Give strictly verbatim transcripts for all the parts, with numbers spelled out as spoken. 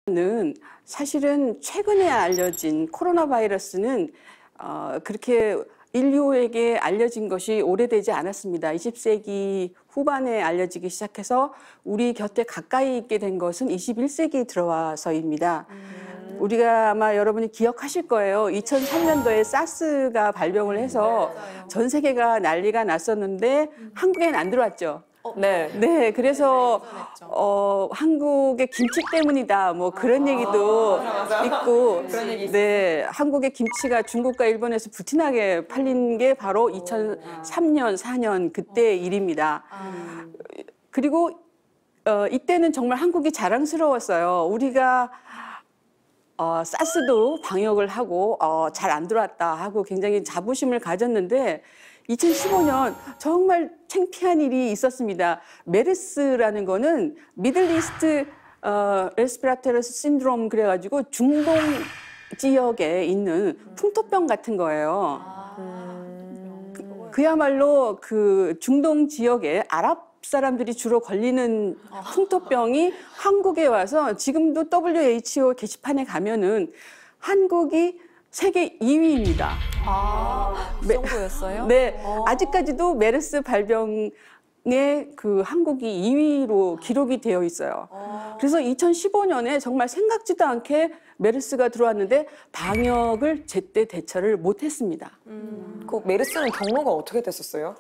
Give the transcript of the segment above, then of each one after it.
는 사실은 최근에 알려진 코로나 바이러스는 어, 그렇게 인류에게 알려진 것이 오래되지 않았습니다. 이십 세기 후반에 알려지기 시작해서 우리 곁에 가까이 있게 된 것은 이십일 세기 들어와서입니다. 음. 우리가 아마 여러분이 기억하실 거예요. 이천삼 년도에 사스가 발병을 해서 네, 전 세계가 난리가 났었는데 음. 한국에는 안 들어왔죠. 네. 네, 그래서 어, 한국의 김치 때문이다, 뭐 그런 아, 얘기도 맞아, 맞아. 있고, 그런 얘기 네, 한국의 김치가 중국과 일본에서 부티나게 팔린 게 바로 이천삼 년, 사 년 그때 일입니다. 아. 그리고 어, 이때는 정말 한국이 자랑스러웠어요. 우리가 어, 사스도 방역을 하고 어, 잘 안 들어왔다 하고 굉장히 자부심을 가졌는데 이천십오 년 정말 창피한 일이 있었습니다. 메르스라는 거는 미들 이스트 어, 레스피라토리스 신드롬 그래가지고 중동 지역에 있는 풍토병 같은 거예요. 그, 그야말로 그 중동 지역에 아랍 사람들이 주로 걸리는 풍토병이 한국에 와서 지금도 더블유 에이치 오 게시판에 가면은 한국이 세계 이 위입니다. 아, 그 정도였어요? 네, 오. 아직까지도 메르스 발병에 그 한국이 이 위로 기록이 되어 있어요. 오. 그래서 이천십오 년에 정말 생각지도 않게 메르스가 들어왔는데 방역을 제때 대처를 못했습니다. 음. 그 메르스는 경로가 어떻게 됐었어요?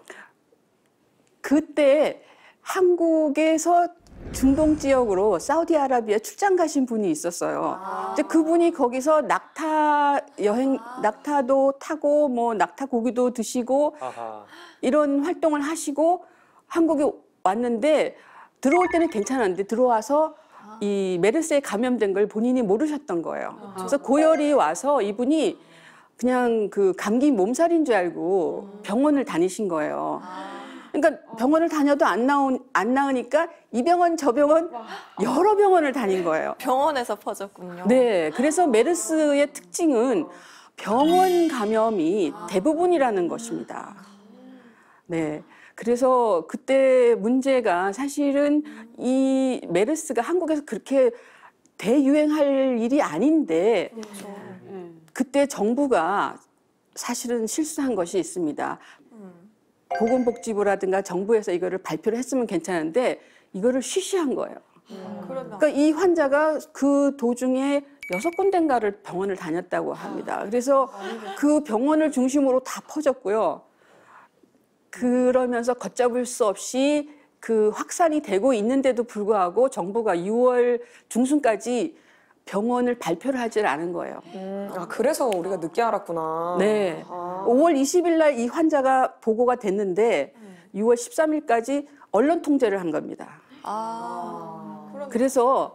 그때 한국에서 중동 지역으로 사우디아라비아 출장 가신 분이 있었어요. 아. 이제 그분이 거기서 낙타 여행, 아. 낙타도 타고 뭐 낙타 고기도 드시고 아하. 이런 활동을 하시고 한국에 왔는데 들어올 때는 괜찮았는데 들어와서 아. 이 메르스에 감염된 걸 본인이 모르셨던 거예요. 아. 그래서 고열이 와서 이분이 그냥 그 감기 몸살인 줄 알고 음. 병원을 다니신 거예요. 아. 그러니까 병원을 다녀도 안 나오, 안 나으니까 이 병원 저 병원 여러 병원을 다닌 거예요. 병원에서 퍼졌군요. 네, 그래서 메르스의 특징은 병원 감염이 대부분이라는 것입니다. 네, 그래서 그때 문제가 사실은 이 메르스가 한국에서 그렇게 대유행할 일이 아닌데 그때 정부가 사실은 실수한 것이 있습니다. 보건복지부라든가 정부에서 이거를 발표를 했으면 괜찮은데 이거를 쉬쉬한 거예요. 음. 그러니까 이 환자가 그 도중에 여섯 군데인가를 병원을 다녔다고 합니다. 그래서 그 병원을 중심으로 다 퍼졌고요. 그러면서 걷잡을 수 없이 그 확산이 되고 있는데도 불구하고 정부가 유월 중순까지 병원을 발표를 하질 않은 거예요. 음, 아, 그래서 우리가 늦게 알았구나. 네. 아. 오월 이십일 날 이 환자가 보고가 됐는데 음. 유월 십삼 일까지 언론 통제를 한 겁니다. 아. 아. 그래서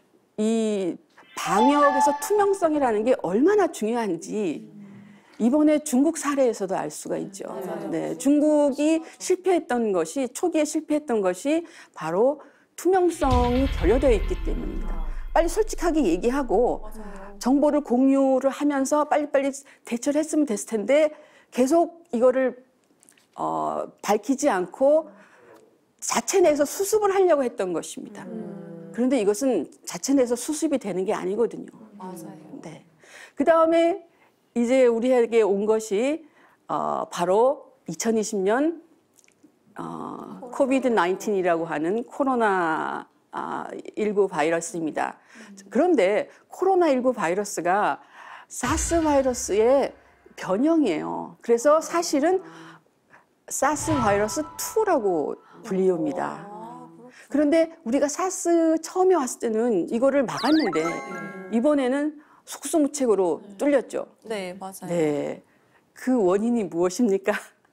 이 방역에서 투명성이라는 게 얼마나 중요한지 이번에 중국 사례에서도 알 수가 있죠. 음. 네. 중국이 실패했던 것이, 초기에 실패했던 것이 바로 투명성이 결여되어 있기 때문입니다. 빨리 솔직하게 얘기하고 맞아요. 정보를 공유를 하면서 빨리빨리 대처를 했으면 됐을 텐데 계속 이거를 어, 밝히지 않고 자체 내에서 수습을 하려고 했던 것입니다. 음. 그런데 이것은 자체 내에서 수습이 되는 게 아니거든요. 맞아요. 네. 그 다음에 이제 우리에게 온 것이 어, 바로 이천이십 년 어, 코비드 나인틴이라고 하는 코로나 아, 일구 바이러스입니다. 그런데 코로나 일구 바이러스가 사스 바이러스의 변형이에요. 그래서 사실은 사스 바이러스 투라고 불리웁니다. 그런데 우리가 사스 처음에 왔을 때는 이거를 막았는데 이번에는 속수무책으로 뚫렸죠. 네, 맞아요. 네, 그 원인이 무엇입니까?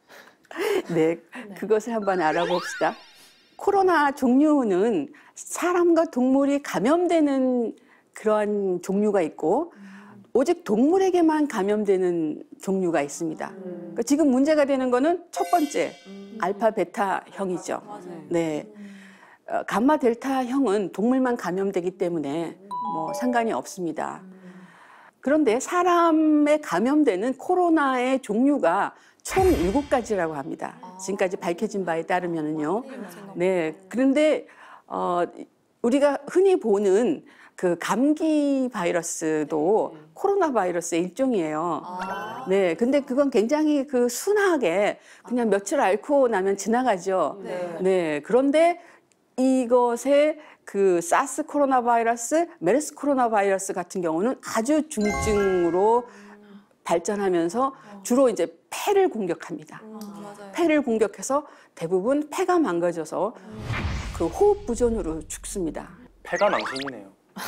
네, 그것을 한번 알아봅시다. 코로나 종류는 사람과 동물이 감염되는 그러한 종류가 있고 오직 동물에게만 감염되는 종류가 있습니다. 음. 그러니까 지금 문제가 되는 거는 첫 번째 음. 알파 베타형이죠. 맞아요. 네, 어, 감마 델타형은 동물만 감염되기 때문에 뭐 상관이 없습니다. 그런데 사람에 감염되는 코로나의 종류가 총 일곱 가지라고 합니다. 지금까지 밝혀진 바에 따르면은요. 네, 그런데 어, 우리가 흔히 보는 그 감기 바이러스도 코로나 바이러스의 일종이에요. 아. 네, 근데 그건 굉장히 그 순하게 그냥 며칠 앓고 나면 지나가죠. 네. 네, 그런데 이것의 그 사스 코로나 바이러스, 메르스 코로나 바이러스 같은 경우는 아주 중증으로 발전하면서 주로 이제 폐를 공격합니다. 음, 맞아요. 폐를 공격해서 대부분 폐가 망가져서 그 호흡 부전으로 죽습니다. 폐가 망신이네요.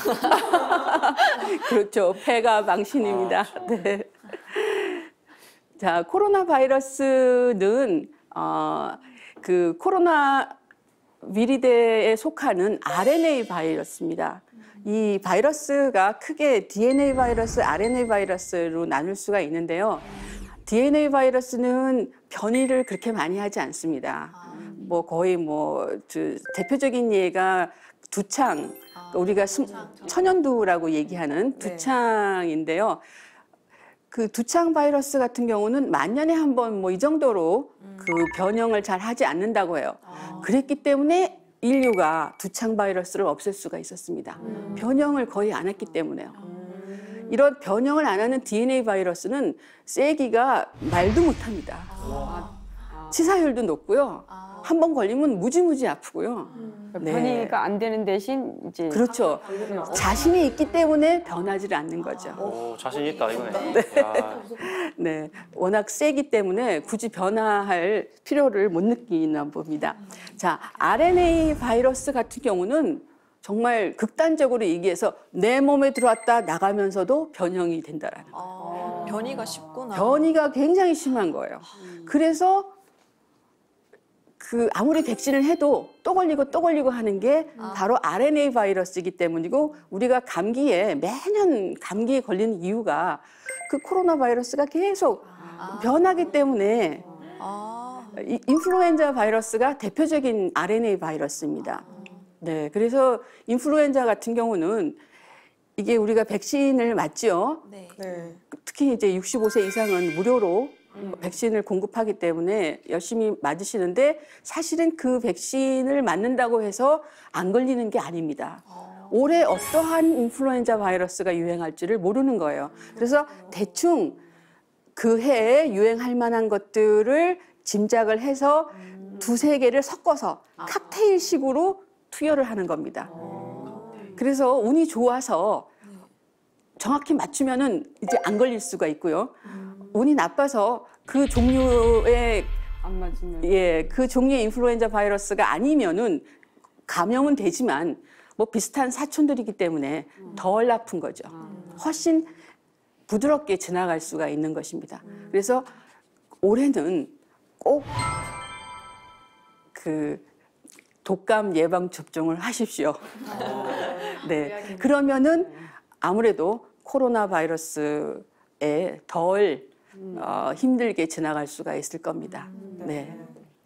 그렇죠. 폐가 망신입니다. 네. 자, 코로나 바이러스는 어, 그 코로나 위리대에 속하는 알엔에이 바이러스입니다. 이 바이러스가 크게 디엔에이 바이러스, 알엔에이 바이러스로 나눌 수가 있는데요. 디엔에이 바이러스는 변이를 그렇게 많이 하지 않습니다. 뭐 거의 뭐 그 대표적인 예가 두창, 우리가 수, 천연두라고 얘기하는 두창인데요. 그 두창 바이러스 같은 경우는 만 년에 한 번 뭐 이 정도로 그 변형을 잘 하지 않는다고 해요. 그랬기 때문에 인류가 두창 바이러스를 없앨 수가 있었습니다. 변형을 거의 안 했기 때문에요. 이런 변형을 안 하는 디엔에이 바이러스는 세기가 말도 못합니다. 치사율도 높고요. 한 번 걸리면 무지무지 아프고요. 네. 변이가 안 되는 대신 이제 그렇죠. 자신이 있기 때문에 변하지 않는 거죠. 오, 자신 있다 이거네. 야, 네, 워낙 세기 때문에 굳이 변화할 필요를 못 느끼나 봅니다. 자, 알엔에이 바이러스 같은 경우는 정말 극단적으로 얘기해서 내 몸에 들어왔다 나가면서도 변형이 된다라는 거예요. 아, 변이가 쉽구나. 변이가 굉장히 심한 거예요. 그래서 그 아무리 백신을 해도 또 걸리고 또 걸리고 하는 게 바로 알엔에이 바이러스이기 때문이고, 우리가 감기에 매년 감기에 걸리는 이유가 그 코로나 바이러스가 계속 변하기 때문에 아, 이- 인플루엔자 바이러스가 대표적인 알엔에이 바이러스입니다. 네, 그래서 인플루엔자 같은 경우는 이게 우리가 백신을 맞죠. 네. 네. 특히 이제 육십오 세 이상은 무료로 백신을 공급하기 때문에 열심히 맞으시는데, 사실은 그 백신을 맞는다고 해서 안 걸리는 게 아닙니다. 올해 어떠한 인플루엔자 바이러스가 유행할지를 모르는 거예요. 그래서 대충 그 해에 유행할 만한 것들을 짐작을 해서 두세 개를 섞어서 칵테일식으로 투여를 하는 겁니다. 그래서 운이 좋아서 정확히 맞추면은 이제 안 걸릴 수가 있고요. 운이 나빠서 그 종류의 안 맞으면 예, 그 종류의 인플루엔자 바이러스가 아니면은 감염은 되지만 뭐 비슷한 사촌들이기 때문에 덜 아픈 거죠. 훨씬 부드럽게 지나갈 수가 있는 것입니다. 그래서 올해는 꼭 그 독감 예방 접종을 하십시오. 네, 그러면은 아무래도 코로나 바이러스에 덜 어, 힘들게 지나갈 수가 있을 겁니다. 네.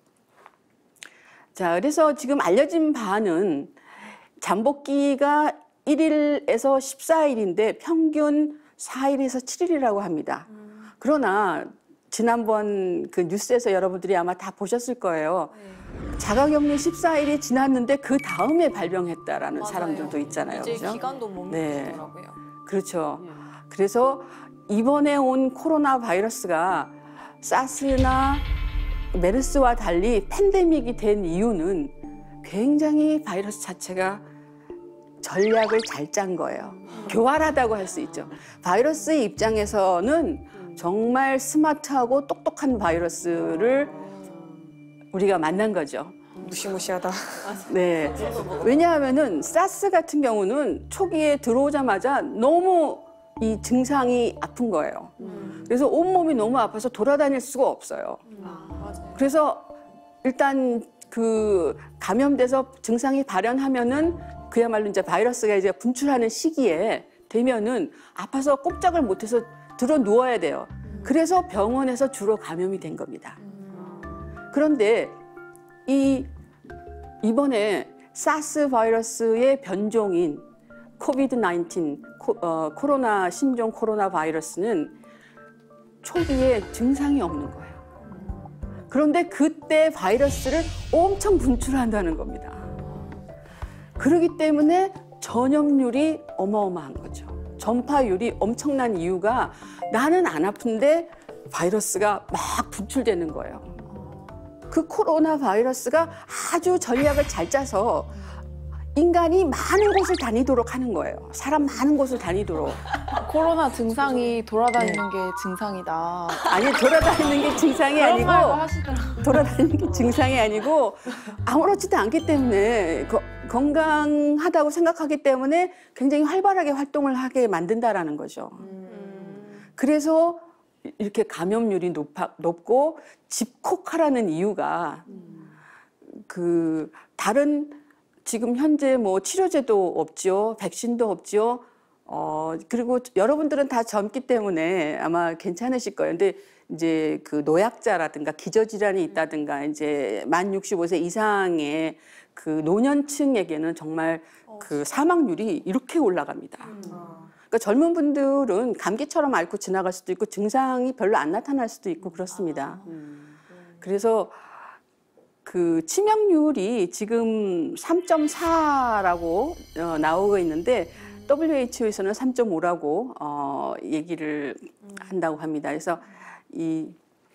자, 그래서 지금 알려진 바는 잠복기가 일 일에서 십사 일인데 평균 사 일에서 칠 일이라고 합니다. 그러나 지난번 그 뉴스에서 여러분들이 아마 다 보셨을 거예요. 자가격리 십사 일이 지났는데 그 다음에 발병했다라는 맞아요. 사람들도 있잖아요. 이제 그죠? 기간도 못 네. 미치더라고요. 그렇죠. 그래서 이번에 온 코로나 바이러스가 사스나 메르스와 달리 팬데믹이 된 이유는 굉장히 바이러스 자체가 전략을 잘 짠 거예요. 교활하다고 할 수 있죠. 바이러스의 입장에서는 정말 스마트하고 똑똑한 바이러스를 우리가 만난 거죠. 무시무시하다. 네. 왜냐하면은 사스 같은 경우는 초기에 들어오자마자 너무 이 증상이 아픈 거예요. 그래서 온몸이 너무 아파서 돌아다닐 수가 없어요. 아, 맞아요. 그래서 일단 그 감염돼서 증상이 발현하면은 그야말로 이제 바이러스가 이제 분출하는 시기에 되면은 아파서 꼼짝을 못해서 들어 누워야 돼요. 그래서 병원에서 주로 감염이 된 겁니다. 그런데 이 이번에 사스 바이러스의 변종인 코비드 나인틴, 코, 어, 코로나 신종 코로나 바이러스는 초기에 증상이 없는 거예요. 그런데 그때 바이러스를 엄청 분출한다는 겁니다. 그렇기 때문에 전염률이 어마어마한 거죠. 전파율이 엄청난 이유가 나는 안 아픈데 바이러스가 막 분출되는 거예요. 그 코로나 바이러스가 아주 전략을 잘 짜서 인간이 많은 곳을 다니도록 하는 거예요. 사람 많은 곳을 다니도록. 코로나 증상이 돌아다니는 게 증상이다. 아니, 돌아다니는 게 증상이 그런 아니고 말도 하시더라고요. 돌아다니는 게 증상이 아니고 아무렇지도 않기 때문에 거, 건강하다고 생각하기 때문에 굉장히 활발하게 활동을 하게 만든다라는 거죠. 그래서 이렇게 감염률이 높아, 높고 집콕하라는 이유가 그 다른 지금 현재 뭐 치료제도 없죠, 백신도 없죠. 어 그리고 여러분들은 다 젊기 때문에 아마 괜찮으실 거예요. 근데 이제 그 노약자라든가 기저질환이 있다든가 이제 만 육십오 세 이상의 그 노년층에게는 정말 그 사망률이 이렇게 올라갑니다. 그러니까 젊은 분들은 감기처럼 앓고 지나갈 수도 있고 증상이 별로 안 나타날 수도 있고 그렇습니다. 그래서 그 치명률이 지금 삼 점 사라고 어, 나오고 있는데 더블유에이치오에서는 삼 점 오라고 어, 얘기를 한다고 합니다. 그래서 이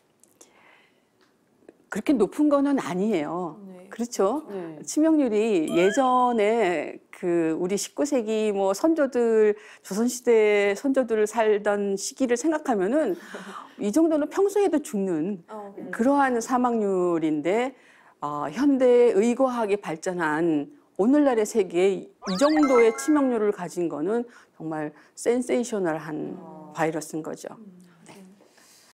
그렇게 높은 거는 아니에요. 네. 그렇죠? 네. 치명률이 예전에 그 우리 십구 세기 뭐 선조들 조선시대 선조들 살던 시기를 생각하면은 이 정도는 평소에도 죽는 어, 네. 그러한 사망률인데 어, 현대 의과학이 발전한 오늘날의 세계에 이 정도의 치명률을 가진 거는 정말 센세이셔널한 바이러스인 거죠.